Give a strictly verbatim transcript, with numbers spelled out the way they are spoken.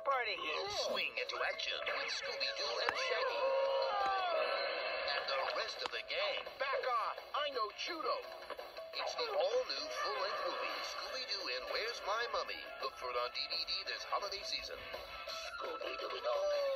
party. Swing into action with Scooby-Doo and Shaggy. And the rest of the gang. Back off! I know judo. It's the all-new full-length movie, Scooby-Doo and Where's My Mummy? Look for it on D V D this holiday season. Scooby-Doo.